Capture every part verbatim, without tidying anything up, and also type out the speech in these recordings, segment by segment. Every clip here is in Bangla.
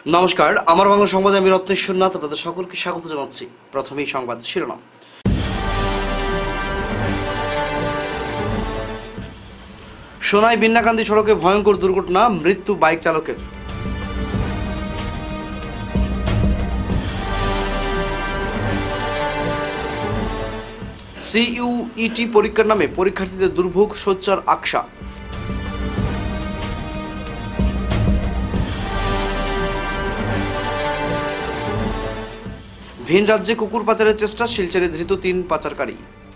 নমস্কার, আমার বাংলা সংবাদে আমি রত্নেশ্বর নাথ আপনাদের সকলকে স্বাগত জানাচ্ছি। প্রথমেই সংবাদ শিরোনাম। সোনাই বিন্নাকান্দি সড়কে ভয়ঙ্কর দুর্ঘটনা, মৃত্যু বাইক চালকের। সিইউইটি পরীক্ষার নামে পরীক্ষার্থীদের দুর্ভোগ, সোচ্চার আকশা। ভিন রাজ্যে কুকুর পাচারের চেষ্টা, শিলচরে ধৃত তিন পাচারকারী।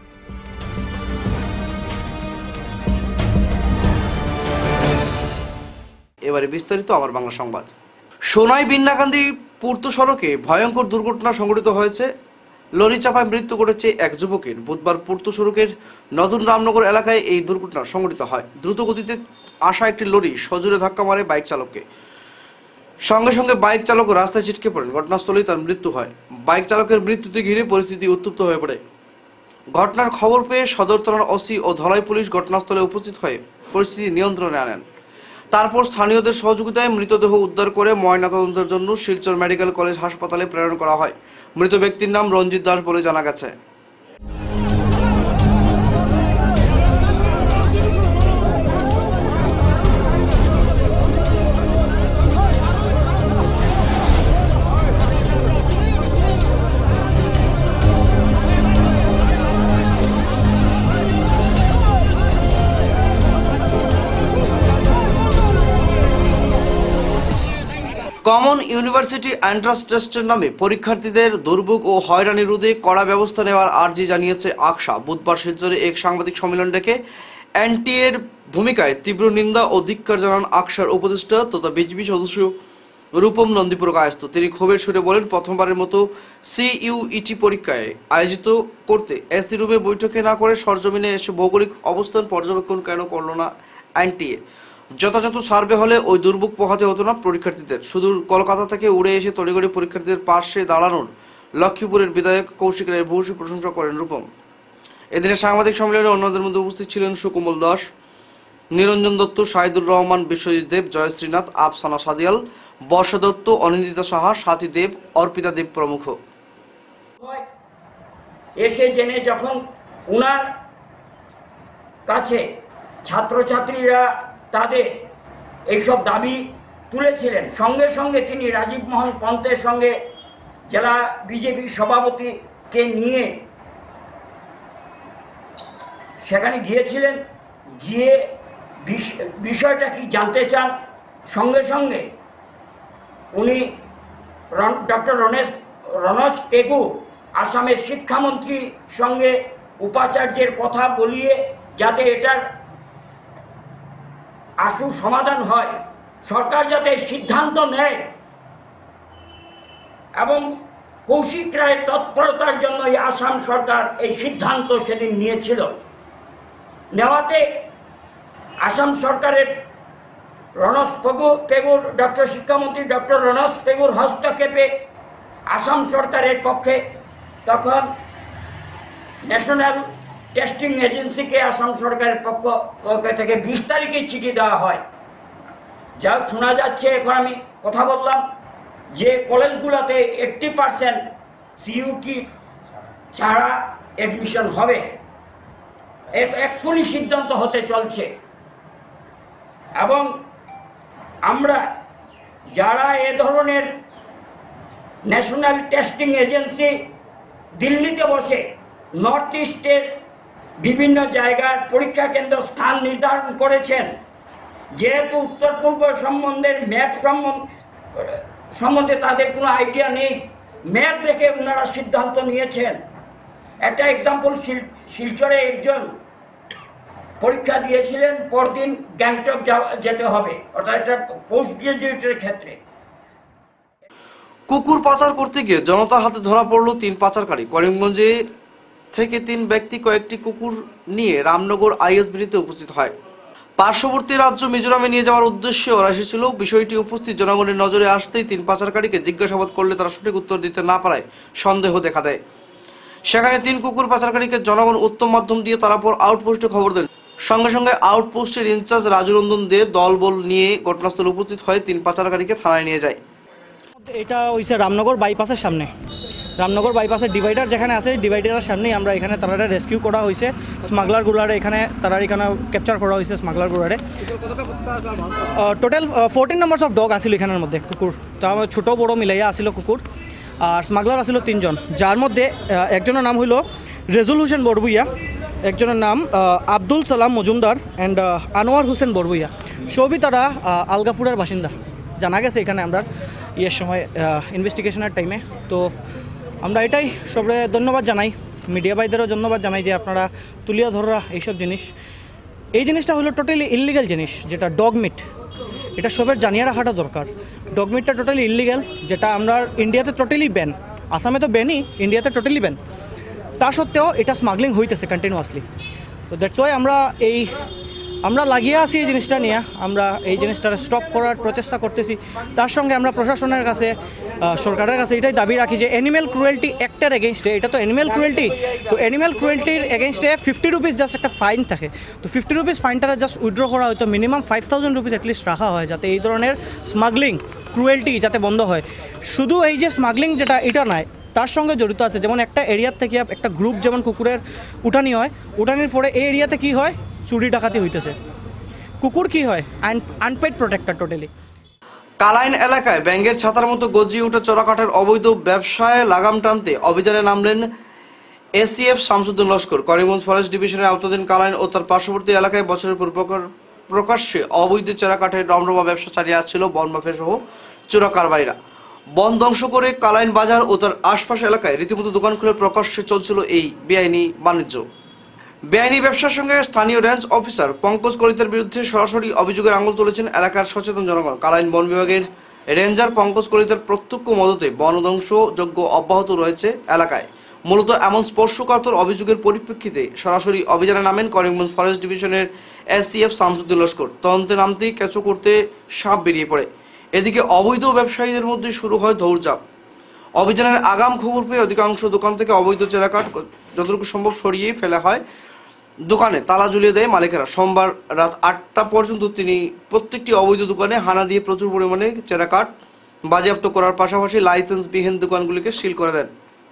এবারে বিস্তারিত আমার বাংলা সংবাদ। সোনাই বিন্নাকান্দি পূর্ত সড়কে ভয়ঙ্কর দুর্ঘটনা সংঘটিত হয়েছে। লরি চাপায় মৃত্যু ঘটেছে এক যুবকের। বুধবার পূর্ত সড়কের নতুন রামনগর এলাকায় এই দুর্ঘটনা সংঘটিত হয়। দ্রুত গতিতে আসা একটি লরি সজোরে ধাক্কা মারে বাইক চালককে। সঙ্গে সঙ্গে বাইক চালক রাস্তায় ছিটকে পড়েন। ঘটনাস্থলেই তার মৃত্যু হয়। বাইক চালকের মৃত্যুতে ঘিরে পরিস্থিতি উত্তপ্ত হয়ে পড়ে। ঘটনার খবর পেয়ে সদর থানার ওসি ও ধলাই পুলিশ ঘটনাস্থলে উপস্থিত হয়ে পরিস্থিতি নিয়ন্ত্রণে আনেন। তারপর স্থানীয়দের সহযোগিতায় মৃতদেহ উদ্ধার করে ময়নাতদন্তের জন্য শিলচর মেডিকেল কলেজ হাসপাতালে প্রেরণ করা হয়। মৃত ব্যক্তির নাম রঞ্জিত দাস বলে জানা গেছে। কমন ইউনিভার্সিটি এন্ট্রান্স টেস্টের নামে পরীক্ষার্থীদের দুর্ভোগ ও হয়রানি রোধে কড়া ব্যবস্থা নেওয়ার আর্জি জানিয়েছে আকশা। বুধবার শিলচরে এক সাংবাদিক সম্মেলন ডেকে এনটিএর ভূমিকায় তীব্র নিন্দা ও ধিক্কার জানান আকশার উপদেষ্টা তথা বিজেপি সদস্য রূপম নন্দীপুর কায়স্থ। তিনি ক্ষোভের সুরে বলেন, প্রথমবারের মতো সিইউইটি পরীক্ষায় আয়োজিত করতে এসি রুমে বৈঠকে না করে সরজমিনে এসে ভৌগোলিক অবস্থান পর্যবেক্ষণ কেন করল না এনটিএ? যথাযথ সার্ভে হলে ওই দুর্ভোগ পোহাতে হতো না পরীক্ষার্থীদের। শুধু কলকাতা থেকে উড়ে এসে তড়িঘড়ি পরীক্ষার্থীদের পাশে দাঁড়ানোর লক্ষ্মীপুরের বিধায়ক কৌশিক রায়ের ভূয়সী প্রশংসা করেন রূপম। এদিনে সাংবাদিক সম্মেলনে অন্যদের মধ্যে উপস্থিত ছিলেন সুকোমল দাস, নিরঞ্জন দত্ত, শাহিদুর রহমান, বিশ্বজিৎ দেব, জয়শ্রীনাথ, আফসানা সাদিয়াল, বর্ষ দত্ত, অনিন্দিতা সাহা, সাথী দেব, অর্পিতা দেব প্রমুখ। এসে জেনে যখন উনার কাছে ছাত্রছাত্রীরা তাদের এইসব দাবি তুলেছিলেন, সঙ্গে সঙ্গে তিনি রাজীব মোহন পন্থের সঙ্গে জেলা বিজেপি সভাপতিকে নিয়ে সেখানে গিয়েছিলেন। গিয়ে বিষয়টা কি জানতে চান। সঙ্গে সঙ্গে উনি ডক্টর রণেশ রনজ পেগু আসামের শিক্ষামন্ত্রীর সঙ্গে উপাচার্যের কথা বলিয়ে যাতে এটার আশু সমাধান হয়, সরকার যাতে সিদ্ধান্ত নেয়, এবং কৌশিক রায়ের তৎপরতার জন্যই আসাম সরকার এই সিদ্ধান্ত সেদিন নিয়েছিল। নেওয়াতে আসাম সরকারের রনজ পেগু পেগুর ডক্টর শিক্ষামন্ত্রী ডক্টর রনজ পেগুর হস্তক্ষেপে আসাম সরকারের পক্ষে তখন ন্যাশনাল টেস্টিং এজেন্সিকে আসাম সরকারের পক্ষ থেকে বিশ তারিখে চিঠি দেওয়া হয়। যা শোনা যাচ্ছে, এখন আমি কথা বললাম যে কলেজগুলোতে এইট্টি পার্সেন্ট সিইউটি ছাড়া অ্যাডমিশন হবে, এক্ষুনি সিদ্ধান্ত হতে চলছে। এবং আমরা যারা এ ধরনের ন্যাশনাল টেস্টিং এজেন্সি দিল্লিতে বসে নর্থ ইস্টের বিভিন্ন জায়গার পরীক্ষা কেন্দ্র স্থান নির্ধারণ করেছেন, যেহেতু উত্তর পূর্ব সম্বন্ধের ম্যাপ সম্বন্ধে তাদের কোনো আইডিয়া নেই, ম্যাপ দেখে ওনারা সিদ্ধান্ত নিয়েছেন। একটা এক্সাম্পল, শিলচরে একজন পরীক্ষা দিয়েছিলেন, পরদিন গ্যাংটক যেতে হবে, অর্থাৎ একটা পোস্ট গ্রাজুয়েটের ক্ষেত্রে। কুকুর পাচার করতে গিয়ে জনতার হাতে ধরা পড়ল তিন পাচারকারী। করিমগঞ্জে থেকে তিন ব্যক্তি কয়েকটি কুকুর নিয়ে রামনগর আইএসবিতে উপস্থিত হয়। পার্শ্ববর্তী রাজ্য মিজোরামে নিয়ে যাওয়ার উদ্দেশ্যে ওরা এসেছিল। বিষয়টি উপস্থিত জনগণের নজরে আসতেই তিন পাচারকারীকে জিজ্ঞাসাবাদ করলে তারা সঠিক উত্তর দিতে না পারায় সন্দেহ দেখা দেয়। সেখানে তিন কুকুর পাচারকারীকে জনগণ উত্তম মাধ্যম দিয়ে তারপর আউটপোস্টে খবর দেন। সঙ্গে সঙ্গে আউটপোস্টের ইনচার্জ রাজুরঞ্জন দে দলবল নিয়ে ঘটনাস্থলে উপস্থিত হয়ে তিন পাচারকারীকে থানায় নিয়ে যায়। এটা হইছে রামনগর বাইপাসের সামনে, রামনগর বাইপাসের ডিভাইডার যেখানে আছে ডিভাইডারের সামনেই আমরা এখানে তারা রেস্কিউ করা হয়েছে স্মাগলারগুলারে, এখানে তারা এখানে ক্যাপচার করা হয়েছে স্মাগলারগুলারে। Total fourteen numbers of dog আসিল এখানের মধ্যে, কুকুর তা ছোটো বড়ো মিলাইয়া আসিল কুকুর। আর স্মাগলার আসিল তিনজন, যার মধ্যে একজনের নাম হইল রেজুল হোসেন বড়বুইয়া, একজনের নাম আব্দুল সালাম মজুমদার অ্যান্ড আনোয়ার হোসেন বড়বুইয়া। সবই তারা আলগাপুরের বাসিন্দা জানা গেছে এখানে আমরা ইয়ের সময় ইনভেস্টিগেশনের টাইমে। তো আমরা এটাই সবরে ধন্যবাদ জানাই, মিডিয়া ভাইদেরও ধন্যবাদ জানাই যে আপনারা তুলিয়া ধরা এইসব জিনিস। এই জিনিসটা হলো টোটালি ইললিগাল জিনিস, যেটা ডগ মিট, এটা সবের জানিয়ে রাখাটা দরকার। ডগ মিটটা টোটালি ইললিগাল, যেটা আমরা ইন্ডিয়াতে টোটালি ব্যান, আসামে তো ব্যানই, ইন্ডিয়াতে টোটালি ব্যান। তা সত্ত্বেও এটা স্মাগলিং হইতেছে কন্টিনিউয়াসলি। তো দ্যাটস ওয়াই আমরা এই আমরা লাগিয়ে আছি এই জিনিসটা নিয়ে, আমরা এই জিনিসটা স্টপ করার প্রচেষ্টা করতেছি। তার সঙ্গে আমরা প্রশাসনের কাছে, সরকারের কাছে এটাই দাবি রাখি যে অ্যানিম্যাল ক্রুয়েলটি অ্যাক্টের এগেনস্টে, এটা তো অ্যানিম্যাল ক্রুয়েলটি, তো অ্যানিম্যাল ক্রুয়েলটির এগেনস্টে ফিফটি রুপিস জাস্ট একটা ফাইন থাকে। তো ফিফটি রুপিস ফাইনটা জাস্ট উইথড্র করা হয়তো minimum five thousand rupees at least রাখা হয়, যাতে এই ধরনের স্মাগলিং ক্রুয়েলটি যাতে বন্ধ হয়। শুধু এই যে স্মাগলিং যেটা এটা নয়, তার সঙ্গে জড়িত আছে, যেমন একটা এরিয়ার থেকে একটা গ্রুপ যেমন কুকুরের উঠানি হয়, উঠানির পরে এই এরিয়াতে কী হয়, চুরি ডাকাতি হইতেছে। কুকুর কি হয়, আনপেড প্রোটেক্টর টোটালি। কালাইন এলাকায় ব্যাঙের ছাতার মতো গজিয়ে উঠে চোরাকাঠের অবৈধ ব্যবসায় লাগাম টানতে অভিযানে নামলেন এসিএফ শামসুদ্দিন লস্কর। করিমগঞ্জ ফরেস্ট ডিভিশনের আওতাধীন কালাইন ও তার পার্শ্ববর্তী এলাকায় বছরের পর প্রকাশ্যে অবৈধ চোরাকাঠের রমরমা ব্যবসা চালিয়ে আসছিল বন মাফিয়া সহ চোরা কারবারিরা। বন ধ্বংস করে কালাইন বাজার ও তার আশপাশ এলাকায় রীতিমতো দোকান খুলে প্রকাশ্যে চলছিল এই বেআইনি বাণিজ্য। বেআইনি ব্যবসার সঙ্গে স্থানীয় রেঞ্জ অফিসার পঙ্কজ কলিতার বিরুদ্ধে সরাসরি অভিযোগের আঙুল তুলেছেন এলাকার সচেতন জনগণ। কালাইন বন বিভাগের রেঞ্জার পঙ্কজ কলিতার প্রত্যক্ষ মদতে বন ধ্বংসযজ্ঞ অব্যাহত রয়েছে এলাকায়। মূলত এমন স্পর্শকাতর অভিযোগের পরিপ্রেক্ষিতে সরাসরি অভিযানে নামেন করিমগঞ্জ ফরেস্ট ডিভিশনের এসসিএফ শামসুদ্দিন লস্কর। তদন্তে নামতেই কেঁচো করতে সাপ বেরিয়ে পড়ে। এদিকে অবৈধ ব্যবসায়ীদের মধ্যে শুরু হয় দৌড়ঝাঁপ। অভিযানের আগাম খবর পেয়ে অধিকাংশ দোকান থেকে অবৈধ চেরাকাঠ যতটুকু সম্ভব সরিয়ে ফেলা হয়। দোকানে তালা ঝুলিয়ে দেয় মালিকেরা। সোমবার রাত আটটা পর্যন্ত তিনি প্রত্যেকটি অবৈধ দোকানে হানা দিয়ে প্রচুর পরিমাণে চেরাকাঠ বাজেয়াপ্ত করার পাশাপাশি লাইসেন্সবিহীন দোকানগুলিকে সিল করে দেন।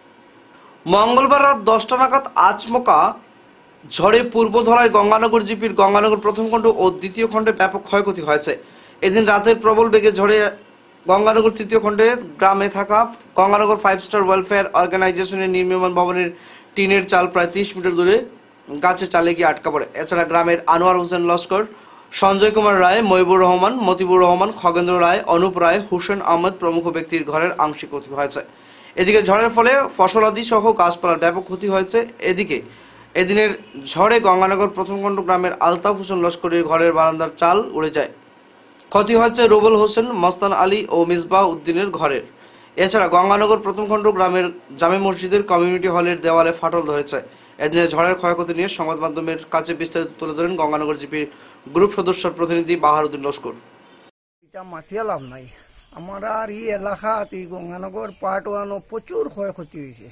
মঙ্গলবার রাত দশটা নাগাদ আচমকা ঝড়ে পূর্ব ধলায় গঙ্গানগর জিপির গঙ্গানগর প্রথম খণ্ড ও দ্বিতীয় খণ্ডে ব্যাপক ক্ষয়ক্ষতি হয়েছে। এদিন রাতের প্রবল বেগে ঝড়ে গঙ্গানগর তৃতীয় খণ্ডে গ্রামে থাকা গঙ্গানগর ফাইভ স্টার ওয়েলফেয়ার অর্গানাইজেশনের নির্মীয়মান ভবনের টিনের চাল প্রায় ত্রিশ মিটার দূরে গাছে চালে গিয়ে আটকা পড়ে। এছাড়া গ্রামের আনোয়ার হোসেন লস্কর, সঞ্জয় কুমার রায়, মহিবুর রহমান, মতিবুর রহমান, খগেন্দ্র রায়, অনুপ রায়, হুসেন আহমেদ প্রমুখ ব্যক্তির ঘরের আংশিক ক্ষতি হয়েছে। এদিকে ঝড়ের ফলে ফসলাদি সহ গাছপালার ব্যাপক ক্ষতি হয়েছে। এদিকে এদিনের ঝড়ে গঙ্গানগর প্রথম খণ্ড গ্রামের আলতাফ হোসেন লস্করের ঘরের বারান্দার চাল উড়ে যায়। ক্ষতি হয়েছে রুবেল হোসেন, মস্তান আলী ও মিসবাহ উদ্দিনের ঘরের। এছাড়া গঙ্গানগর প্রথম খণ্ড গ্রামের জামে মসজিদের কমিউনিটি হলের দেওয়ালে ফাটল ধরেছে। এদিনে ঝড়ের ক্ষয়ক্ষতি নিয়ে সংবাদ মাধ্যমের কাছে বিস্তারিত তুলে ধরেন গঙ্গানগর জিপির গ্রুপ সদস্য প্রতিনিধি বাহারুদ্দিন লস্কর। এটা মাতিয়া লাভ নাই, আমার আর এই এলাকাত এই গঙ্গানগর পার্ট ওয়ানও প্রচুর ক্ষয়ক্ষতি হয়েছে।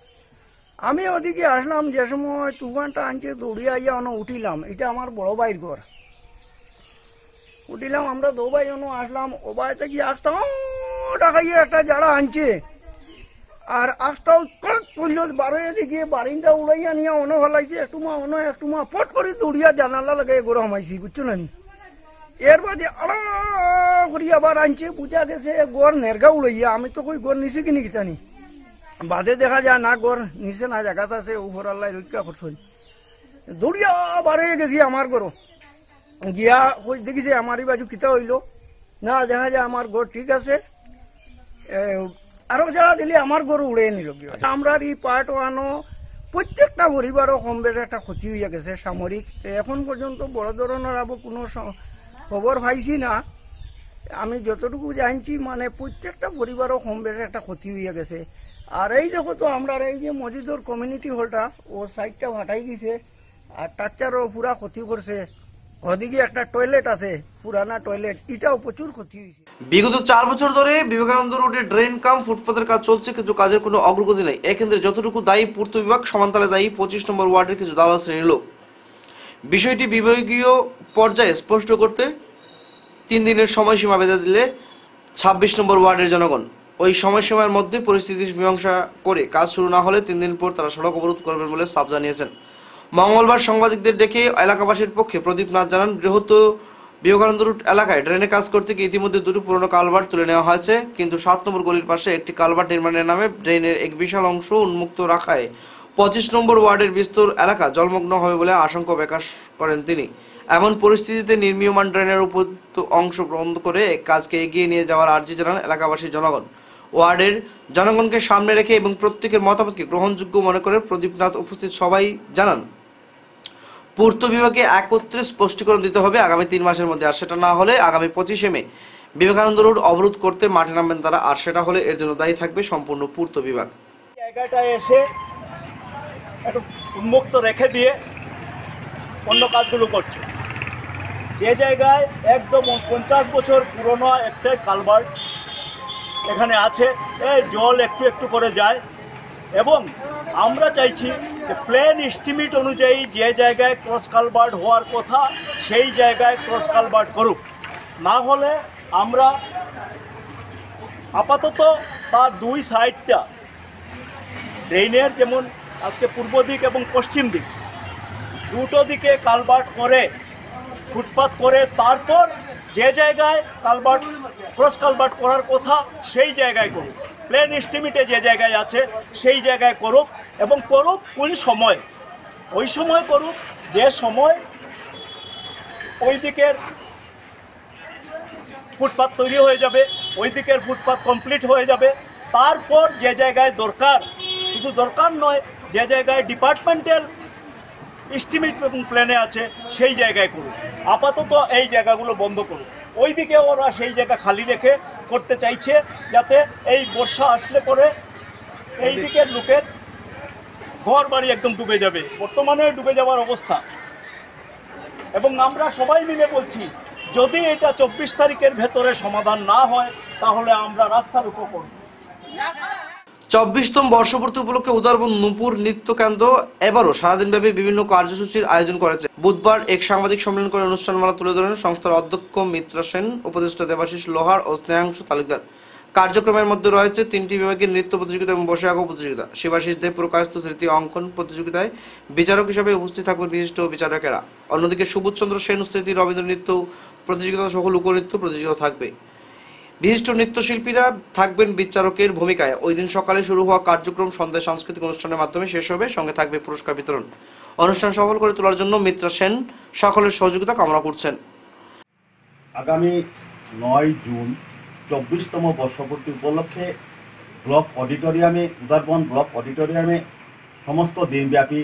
আমি ওদিকে আসলাম, যে সময় তুফানটা আনছে দৌড়িয়ে আইয়া অন উঠিলাম, এটা আমার বড় ভাইয়ের ঘর। উঠিলাম আমরা দো ভাই অন আসলাম, ও বাড়িতে গিয়ে আসতাম ডাকাইয়া একটা যারা আনছে, আর আসতাও পড়ল বারো দিকে বারিন্দা উড়াইয়া নিয়ে অন ফেলাইছে, একটু মা অন একটু মা পট করে দৌড়িয়া জানালা লাগাই গরু হামাইছি, বুঝছো না নি। এর বাদে আড়া করি আবার আনছে, বুঝা গেছে গড় নেরগা উড়াইয়া। আমি তো কই গড় নিচে কিনি কিতানি, বাদে দেখা যায় না গড় নিচে না জায়গাত আছে, উপর আল্লাহ রক্ষা করছেন। দৌড়িয়া বার হয়ে গেছি আমার গরু গিয়া দেখিছে আমার এই বাজু কিতা হইল না, দেখা যায় আমার গড় ঠিক আছে। আরো যারা দিলে আমার গরু উড়ে নিল। আমরা এই পার্ট ওয়ানও প্রত্যেকটা পরিবারও কম বেশ একটা ক্ষতি হইয়া গেছে সামরিক। এখন পর্যন্ত বড় ধরনের আবার কোনো খবর পাইছি না। আমি যতটুকু জানছি মানে প্রত্যেকটা পরিবারও কম বেশ একটা ক্ষতি হইয়া গেছে। আর এই দেখো তো আমরা এই যে মসজিদের কমিউনিটি হলটা ও সাইডটা ফাটাই গেছে, আর টাচারও পুরা ক্ষতি করছে। ওদিকে একটা টয়লেট আছে, পুরানা টয়লেট, এটাও প্রচুর ক্ষতি হয়েছে। বিগত চার বছর ধরে বিবেকানন্দ রোডে ড্রেন কাম ফুটপাতের কাজ চলছে, কিন্তু কাজের কোনো অগ্রগতি নেই। এক্ষেত্রে যতটুকু দায়ী পূর্ত বিভাগ, সমানতালে দায়ী পঁচিশ নম্বর ওয়ার্ডের কিছু দালাল শ্রেণীর লোক। বিষয়টি বিভাগীয় পর্যায়ে স্পষ্ট করতে তিন দিনের সময়সীমা বেঁধে দিলে ছাব্বিশ নম্বর ওয়ার্ডের জনগণ। ওই সময়সীমার মধ্যে পরিস্থিতি মীমাংসা করে কাজ শুরু না হলে তিন দিন পর তারা সড়ক অবরোধ করবেন বলে সাফ জানিয়েছেন। মঙ্গলবার সাংবাদিকদের ডেকে এলাকাবাসীর পক্ষে প্রদীপ নাথ জানান, বৃহত্ত বিবেকানন্দ রুট এলাকায় ড্রেনে কাজ করতে গিয়ে ইতিমধ্যে দুটো পুরনো কালভার্ট তুলে নেওয়া হয়েছে, কিন্তু সাত নম্বর গলির পাশে একটি কালভার্ট নির্মাণের নামে ড্রেনের এক বিশাল অংশ উন্মুক্ত রাখায় পঁচিশ নম্বর ওয়ার্ডের বিস্তর এলাকা জলমগ্ন হবে বলে আশঙ্কা প্রকাশ করেন তিনি। এমন পরিস্থিতিতে নির্মীয়মান ড্রেনের উপযুক্ত অংশ বন্ধ করে কাজকে এগিয়ে নিয়ে যাওয়ার আর্জি জানান এলাকাবাসী জনগণ। ওয়ার্ডের জনগণকে সামনে রেখে এবং প্রত্যেকের মতামতকে গ্রহণযোগ্য মনে করে প্রদীপনাথ উপস্থিত সবাই জানান, পূর্ত বিভাগে একত্রে স্পষ্টীকরণ দিতে হবে আগামী তিন মাসের মধ্যে, আর সেটা না হলে আগামী পঁচিশে মে বিবেকানন্দ রোড অবরোধ করতে মাঠে নামবেন তারা, আর সেটা হলে এর জন্য দায়ী থাকবে সম্পূর্ণ পূর্ত বিভাগ। জায়গাটায় এসে একটু উন্মুক্ত রেখে দিয়ে অন্য কাজগুলো করছে। যে জায়গায় একদম পঞ্চাশ বছর পুরনো একটা কালভার্ট এখানে আছে, এই জল একটু একটু করে যায় এবং আমরা চাইছি যে প্ল্যান এস্টিমেট অনুযায়ী যে জায়গায় ক্রস কালভার্ট হওয়ার কথা সেই জায়গায় ক্রস কালভার্ট করুক, না হলে আমরা আপাতত তার দুই সাইডটা ড্রেনের, যেমন আজকে পূর্ব দিক এবং পশ্চিম দিক দুটো দিকে কালভার্ট করে ফুটপাত করে তারপর যে জায়গায় কালভার্ট ক্রস কালভার্ট করার কথা সেই জায়গায় করুক, প্ল্যান এস্টিমেটে যে জায়গায় আছে সেই জায়গায় করুক এবং করুক কোন সময়, ওই সময় করুক যে সময় ওই দিকের ফুটপাত তৈরি হয়ে যাবে, ওই দিকের ফুটপাত কমপ্লিট হয়ে যাবে। তারপর যে জায়গায় দরকার, শুধু দরকার নয়, যে জায়গায় ডিপার্টমেন্টাল এস্টিমেট এবং প্ল্যানে আছে সেই জায়গায় করুন। আপাতত এই জায়গাগুলো বন্ধ করুন, ওই দিকে ওরা সেই জায়গা খালি রেখে করতে চাইছে যাতে এই বর্ষা আসলে পরে এই দিকের লোকের ঘর বাড়ি একদম ডুবে যাবে, বর্তমানে ডুবে যাওয়ার অবস্থা। এবং আমরা সবাই মিলে বলছি, যদি এটা চব্বিশ তারিখের ভেতরে সমাধান না হয় তাহলে আমরা রাস্তার উপর করব। চব্বিশতম বর্ষপূর্তি উপলক্ষে উদারবন নূপুর নৃত্য কেন্দ্র এবারও সারাদিনব্যাপী বিভিন্ন কার্যসূচির আয়োজন করেছে। বুধবার এক সাংবাদিক সম্মেলন করে অনুষ্ঠানমালা তুলে ধরেন সংস্থার অধ্যক্ষ মিত্রা সেন, উপদেষ্টা দেবাশিস লোহার ও স্নেহাংশু তালুকদার। কার্যক্রমের মধ্যে রয়েছে তিনটি বিভাগের নৃত্য প্রতিযোগিতা এবং বসে আঁকা প্রতিযোগিতা। শিবাশিস দেব প্রকাশিত স্মৃতি অঙ্কন প্রতিযোগিতায় বিচারক হিসেবে উপস্থিত থাকবেন বিশিষ্ট বিচারকেরা। অন্যদিকে সুবোধচন্দ্র সেন স্মৃতি রবীন্দ্র নৃত্য প্রতিযোগিতা সহ লোকনৃত্য প্রতিযোগিতা থাকবে। বিশিষ্ট নৃত্যশিল্পীরা থাকবেন বিচারকের ভূমিকায়। ওই দিন সকালে শুরু হওয়া কার্যক্রম সন্ধ্যায় সাংস্কৃতিক অনুষ্ঠানের মাধ্যমে শেষ হবে, সঙ্গে থাকবে পুরস্কার বিতরণ। অনুষ্ঠান সফল করে তোলার জন্য মিত্রা সেন সকলের সহযোগিতা কামনা করছেন। আগামী নয় জুন চব্বিশতম বর্ষপূর্তি উপলক্ষে ব্লক অডিটোরিয়ামে, উদারবন ব্লক অডিটোরিয়ামে সমস্ত দিনব্যাপী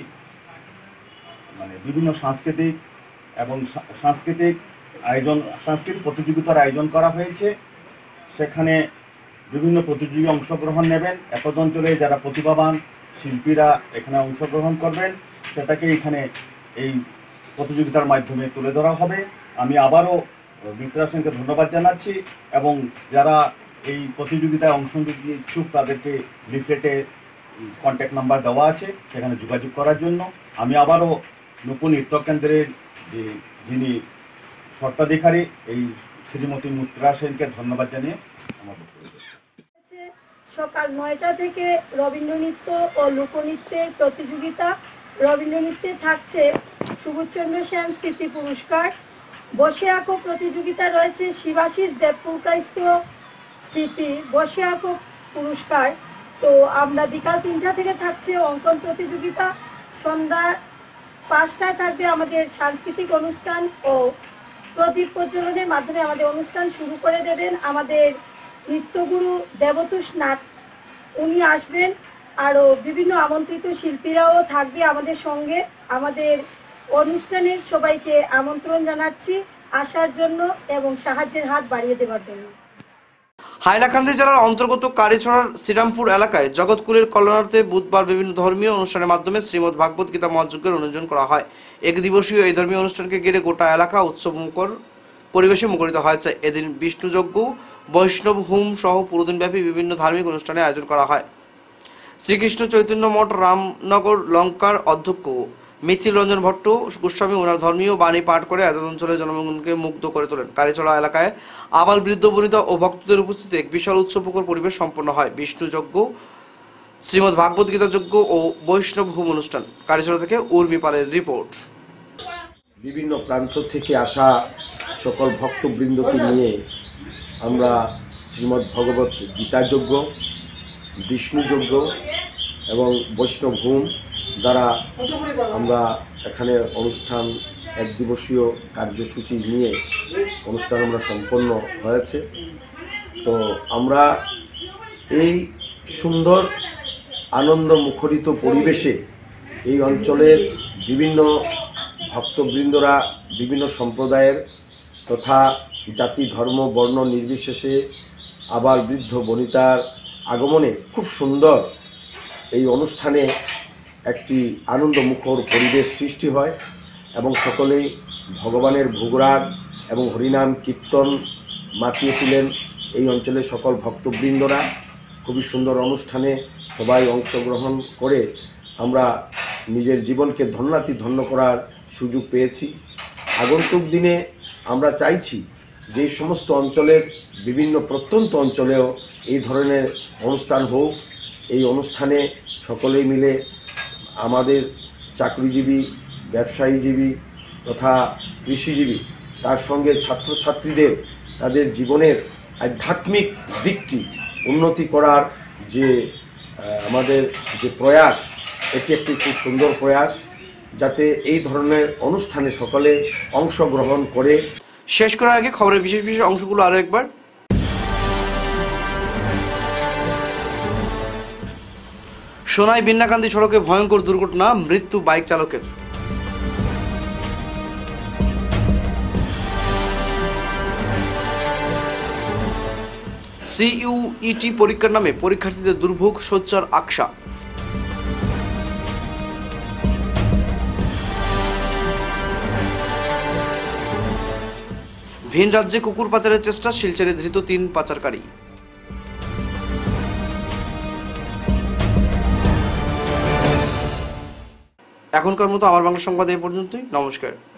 মানে বিভিন্ন সাংস্কৃতিক এবং সাংস্কৃতিক আয়োজন সাংস্কৃতিক প্রতিযোগিতার আয়োজন করা হয়েছে। সেখানে বিভিন্ন প্রতিযোগী অংশগ্রহণ নেবেন। একদ অঞ্চলে যারা প্রতিভাবান শিল্পীরা এখানে অংশগ্রহণ করবেন, সেটাকে এখানে এই প্রতিযোগিতার মাধ্যমে তুলে ধরা হবে। আমি আবারও মিত্রা সেনকে ধন্যবাদ জানাচ্ছি এবং যারা এই প্রতিযোগিতায় অংশ নিতে ইচ্ছুক তাদেরকে লিফলেটে কন্ট্যাক্ট নাম্বার দেওয়া আছে, সেখানে যোগাযোগ করার জন্য। আমি আবারও নূপুর নৃত্য কেন্দ্রের যে যিনি স্বত্বাধিকারী এই শ্রীমতী মিত্রা সেনকে ধন্যবাদ জানিয়ে আমার বক্তব্য। সকাল নয়টা থেকে রবীন্দ্র নৃত্য ও লোকনৃত্যের প্রতিযোগিতা। রবীন্দ্র নৃত্যে থাকছে সুবোধচন্দ্র সেন স্মৃতি পুরস্কার। বসে আঁকো প্রতিযোগিতা রয়েছে শিবাশিস দেব পুরকায়স্থ স্মৃতি বসে আঁকো পুরস্কার। তো আমরা বিকাল তিনটা থেকে থাকছে অঙ্কন প্রতিযোগিতা। সন্ধ্যা পাঁচটায় থাকবে আমাদের সাংস্কৃতিক অনুষ্ঠান ও প্রদীপ প্রজ্বলনের মাধ্যমে আমাদের অনুষ্ঠান শুরু করে দেবেন আমাদের নৃত্যগুরু দেবতোষ নাথ, উনি আসবেন। আরও বিভিন্ন আমন্ত্রিত শিল্পীরাও থাকবে আমাদের সঙ্গে। আমাদের অনুষ্ঠানের সবাইকে আমন্ত্রণ জানাচ্ছি আসার জন্য এবং সাহায্যের হাত বাড়িয়ে দেওয়ার জন্য। হাইলাকান্দি জেলার অন্তর্গত কারিছড়ার শ্রীরামপুর এলাকায় জগৎকুলের কল্যাণার্থে বুধবার বিভিন্ন ধর্মীয় অনুষ্ঠানের মাধ্যমে শ্রীমদ ভাগবত গীতা মহাযজ্ঞের আয়োজন করা হয়। এক দিবসীয় এই ধর্মীয় অনুষ্ঠানকে ঘিরে গোটা এলাকা উৎসব মুখর পরিবেশে মুখরিত হয়েছে। এদিন বিষ্ণুযজ্ঞ, বৈষ্ণব হোম সহ পুরোদিনব্যাপী বিভিন্ন ধার্মিক অনুষ্ঠানের আয়োজন করা হয়। শ্রীকৃষ্ণ চৈতন্য মঠ রামনগর লঙ্কার অধ্যক্ষ মিথিল রঞ্জন ভট্ট গোস্বামী ওনার ধর্মীয় বাণী পাঠ করে এত অঞ্চলের জনগণকে মুগ্ধ করে তোলেন। কালীচড়া এলাকায় আবাল বৃদ্ধ বনিতা ও ভক্তদের উপস্থিতিতে এক বিশাল উৎসবমুখর পরিবেশ সম্পন্ন হয়। বিষ্ণু যজ্ঞ, শ্রীমদ্ ভাগবত গীতা যজ্ঞ ও বৈষ্ণব হোম অনুষ্ঠান। কালীচড়া থেকে উর্মি পালের রিপোর্ট। বিভিন্ন প্রান্ত থেকে আসা সকল ভক্তবৃন্দকে নিয়ে আমরা শ্রীমদ্ ভগবত গীতা যজ্ঞ, বিষ্ণু যজ্ঞ এবং বৈষ্ণব হোম দ্বারা আমরা এখানে অনুষ্ঠান এক দিবসীয় কার্যসূচি নিয়ে অনুষ্ঠান আমরা সম্পন্ন হয়েছে। তো আমরা এই সুন্দর আনন্দ মুখরিত পরিবেশে এই অঞ্চলের বিভিন্ন ভক্তবৃন্দরা বিভিন্ন সম্প্রদায়ের তথা জাতি ধর্ম বর্ণ নির্বিশেষে আবার বৃদ্ধ বনিতার আগমনে খুব সুন্দর এই অনুষ্ঠানে একটি আনন্দমুখর পরিবেশ সৃষ্টি হয় এবং সকলেই ভগবানের ভোগরাগ এবং হরিনাম কীর্তন মাতিয়ে তুলেন। এই অঞ্চলের সকল ভক্তবৃন্দরা খুবই সুন্দর অনুষ্ঠানে সবাই অংশগ্রহণ করে আমরা নিজের জীবনকে ধন্যাতি ধন্য করার সুযোগ পেয়েছি। আগন্তুক দিনে আমরা চাইছি যে এই সমস্ত অঞ্চলের বিভিন্ন প্রত্যন্ত অঞ্চলেও এই ধরনের অনুষ্ঠান হোক। এই অনুষ্ঠানে সকলেই মিলে আমাদের চাকরিজীবী, ব্যবসায়ীজীবী তথা কৃষিজীবী, তার সঙ্গে ছাত্রছাত্রীদের তাদের জীবনের আধ্যাত্মিক দিকটি উন্নতি করার যে আমাদের যে প্রয়াস, এটি একটি খুব সুন্দর প্রয়াস, যাতে এই ধরনের অনুষ্ঠানে সকলে অংশগ্রহণ করে। শেষ করার আগে খবরের বিশেষ বিশেষ অংশগুলো আরো একবার। সোনাই বিন্নাকান্দি সড়কে ভয়ঙ্কর দুর্ঘটনা, মৃত্যু বাইক চালকের। সিইউইটি পরীক্ষার নামে পরীক্ষার্থীদের দুর্ভোগ, সোচ্চার আকশা। ভিন রাজ্যে কুকুর পাচারের চেষ্টা, শিলচরে ধৃত তিন পাচারকারী। এখনকার মতো আমার বাংলা সংবাদ এই পর্যন্তই। নমস্কার।